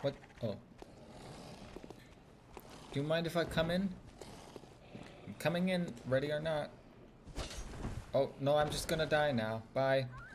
What? Oh. Do you mind if I come in? I'm coming in, ready or not. Oh, no, I'm just gonna die now. Bye.